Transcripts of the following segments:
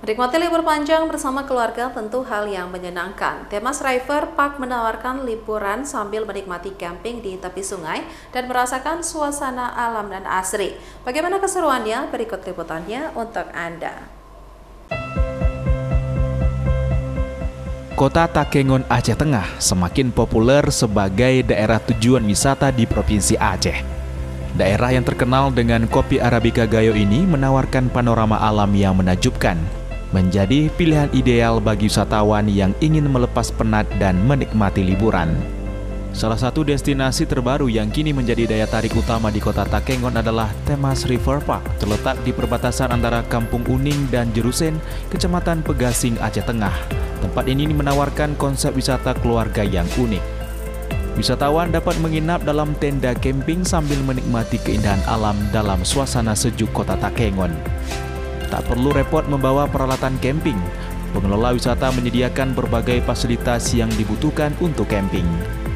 Menikmati libur panjang bersama keluarga tentu hal yang menyenangkan. Temas River Park menawarkan liburan sambil menikmati camping di tepi sungai dan merasakan suasana alam dan asri. Bagaimana keseruannya? Berikut liputannya untuk Anda. Kota Takengon, Aceh Tengah semakin populer sebagai daerah tujuan wisata di Provinsi Aceh. Daerah yang terkenal dengan kopi Arabica Gayo ini menawarkan panorama alam yang menakjubkan, menjadi pilihan ideal bagi wisatawan yang ingin melepas penat dan menikmati liburan. Salah satu destinasi terbaru yang kini menjadi daya tarik utama di kota Takengon adalah Temas River Park, terletak di perbatasan antara Kampung Uning dan Jerusen, Kecamatan Pegasing, Aceh Tengah. Tempat ini menawarkan konsep wisata keluarga yang unik. Wisatawan dapat menginap dalam tenda camping sambil menikmati keindahan alam dalam suasana sejuk kota Takengon. Tak perlu repot membawa peralatan camping. Pengelola wisata menyediakan berbagai fasilitas yang dibutuhkan untuk camping.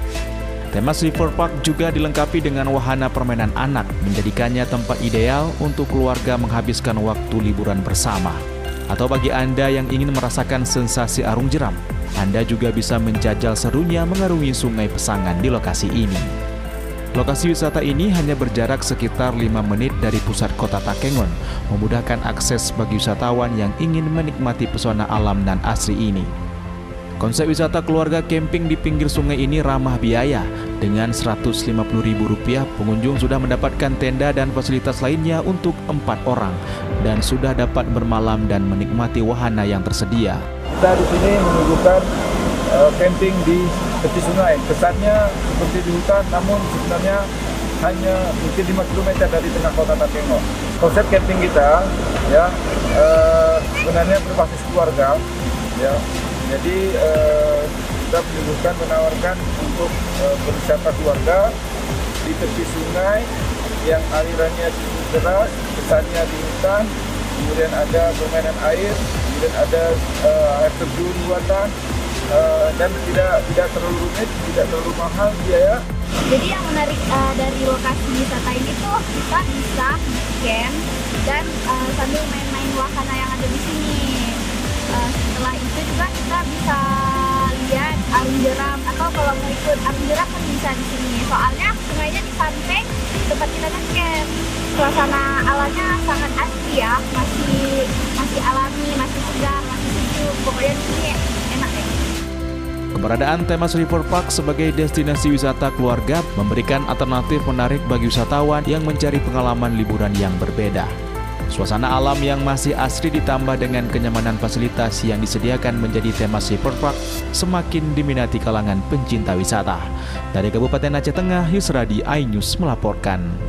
Temas River Park juga dilengkapi dengan wahana permainan anak, menjadikannya tempat ideal untuk keluarga menghabiskan waktu liburan bersama. Atau bagi Anda yang ingin merasakan sensasi arung jeram, Anda juga bisa menjajal serunya mengarungi sungai Pesangan di lokasi ini. Lokasi wisata ini hanya berjarak sekitar 5 menit dari pusat kota Takengon, memudahkan akses bagi wisatawan yang ingin menikmati pesona alam dan asri ini. Konsep wisata keluarga camping di pinggir sungai ini ramah biaya. Dengan Rp150.000, pengunjung sudah mendapatkan tenda dan fasilitas lainnya untuk 4 orang dan sudah dapat bermalam dan menikmati wahana yang tersedia. Kita di sini menunjukkan camping di tepi sungai. Kesannya seperti di hutan, namun sebenarnya hanya mungkin 5 km dari tengah kota Takengon. Konsep camping kita ya sebenarnya berbasis keluarga ya. Jadi kita menawarkan untuk berwisata keluarga di tepi sungai yang alirannya cukup deras, kesannya di hutan, kemudian ada permainan air, kemudian ada air terjun buatan, dan tidak terlalu rumit, tidak terlalu mahal biaya. Jadi yang menarik dari lokasi wisata ini tuh kita bisa camp dan sambil main-main wahana yang ada di sini. Setelah itu juga kita bisa lihat arung jeram, atau kalau mau ikut arung jeram kan bisa di sini. Soalnya sungainya di pantai tempat kita camp. Suasana alamnya sangat asri ya, masih alami, masih segar, masih sejuk. Pokoknya di sini enak deh. Keberadaan Temas River Park sebagai destinasi wisata keluarga memberikan alternatif menarik bagi wisatawan yang mencari pengalaman liburan yang berbeda. Suasana alam yang masih asri ditambah dengan kenyamanan fasilitas yang disediakan menjadi Temas River Park semakin diminati kalangan pencinta wisata. Dari Kabupaten Aceh Tengah, Yusradi, iNews melaporkan.